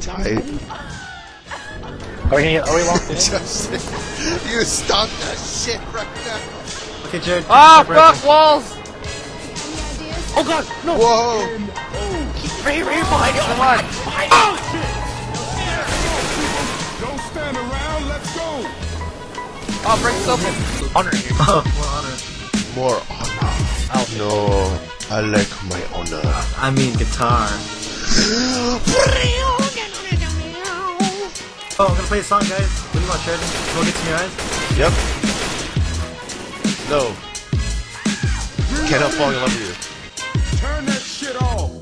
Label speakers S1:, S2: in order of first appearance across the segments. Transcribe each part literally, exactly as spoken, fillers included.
S1: tight.
S2: Are we, are we locked in?
S1: Just, you stop that shit right now.
S3: Okay, Jared.
S2: Ah, fuck walls! Oh god, no!
S1: Whoa!
S2: Right, right behind you! Come on! Oh shit!
S4: Don't stand around, let's go!
S2: Oh, break this open! Honor here.
S3: Oh, more honor.
S1: More honor.
S2: Oh.
S1: No, I like my honor.
S3: I mean guitar. Oh, I'm gonna play a song, guys. What do you want, Sheridan? Smoke it in your eyes?
S1: Yep. No. Cannot fall in love with you.
S4: Turn that shit off!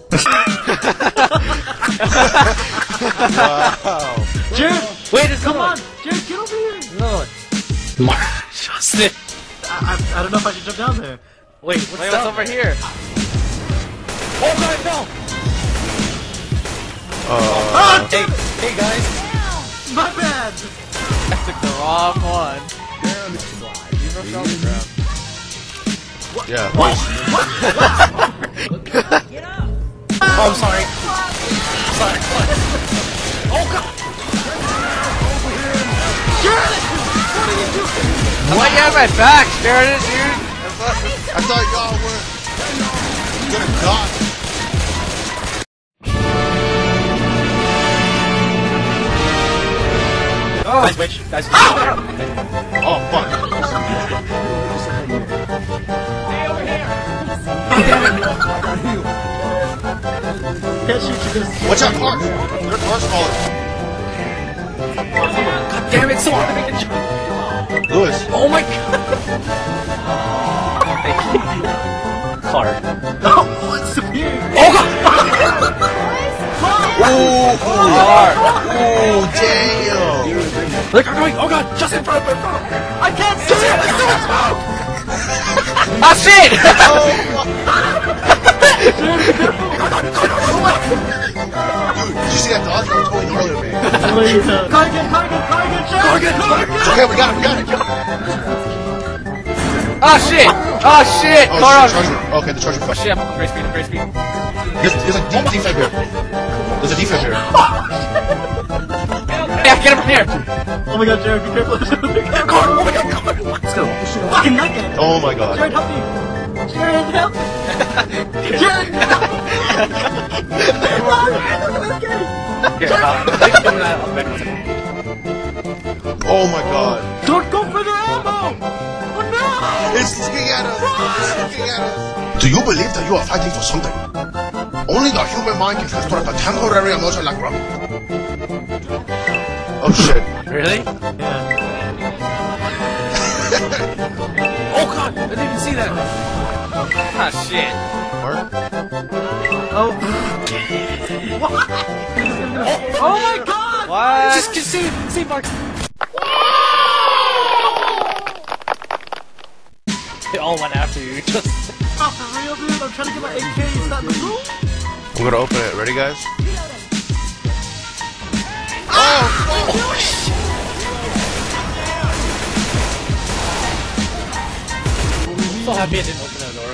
S1: Wow.
S3: Jared!
S2: Wait, it's
S3: Come
S2: on!
S3: on! Jared, get over here!
S2: No. Justin!
S3: I, I, I don't know if I should jump down there.
S2: Wait, what's, Wait, what's over here? Oh god, I fell!
S1: Uh,
S3: Ah,
S2: Hey, hey guys!
S3: my bad!
S2: I took the wrong one. You rushed off the ground.
S1: yeah.
S3: What?
S2: Get up! Oh, I'm sorry. Sorry. Oh god!
S3: Jared! What are you doing?
S2: Why you have my back, Sheridan, dude? I thought,
S1: I thought y'all were gonna die.
S2: oh, nice witch. Nice witch.
S1: Oh, fuck.
S2: Hey, over here!
S3: Can't shoot you this.
S1: Watch out, Clark! Your car's falling.
S2: God damn it, so hard to make a jump!
S1: Lewis.
S2: Oh my god! Thank you. Clark.
S3: Oh, it's superior!
S2: Oh god!
S1: Ooh,
S2: Clark!
S1: ooh, damn.
S2: Look, I'm going! Oh god! Just in front of me!
S3: I can't see it!
S2: Ah shit!
S1: Dude, did you see that dog? That was totally earlier, man.
S3: Cardigan, cardigan, cardigan, Jared!
S1: Okay, we got it, we got it.
S2: Ah shit! Ah shit!
S1: Oh,
S2: Car
S1: shit,
S2: on!
S1: charger. Okay, the charger
S2: Oh
S1: fucked.
S2: shit, I'm great speed, great speed.
S1: There's, there's a deep defect here. There's a defect here.
S2: Yeah, get him from here!
S3: Oh my god, Jared, be careful.
S2: Car! Oh my god, car!
S3: Let's go. Fucking nugget!
S1: Oh my god.
S3: Jared, help me! Jared, help! Jared, help!
S2: Here, uh, take him that up back.
S1: Oh my god.
S3: Don't go for the ammo! Oh no!
S1: It's looking at us. It's looking at us. Do you believe that you are fighting for something? Only the human mind can restore the temporary emotion like rock. Oh shit.
S2: Really?
S3: Yeah.
S2: Oh god! I didn't even see that! Ah shit.
S1: Mark?
S3: Oh. What? Oh my god!
S2: What? Just, just see, see Mark. They all went after you, just...
S3: Oh, for real, dude? I'm trying to get my A K. Is that the rule?
S1: I'm gonna open it. Ready, guys?
S2: Oh shit! I'm so happy I didn't open that door.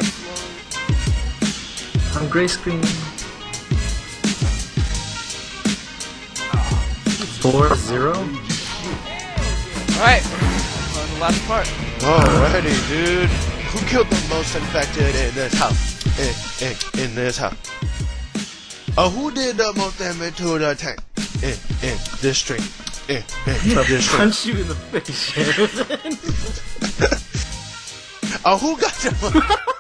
S3: I'm gray screen. Four zero.
S2: Alright, on the last part.
S1: Alrighty, dude. Who killed the most infected in this house? In, in, in this house. Uh, who did the most damage to the tank? In, in this stream. In, in this stream.
S3: Punch you in the face, Sheridan.
S1: Uh, who got the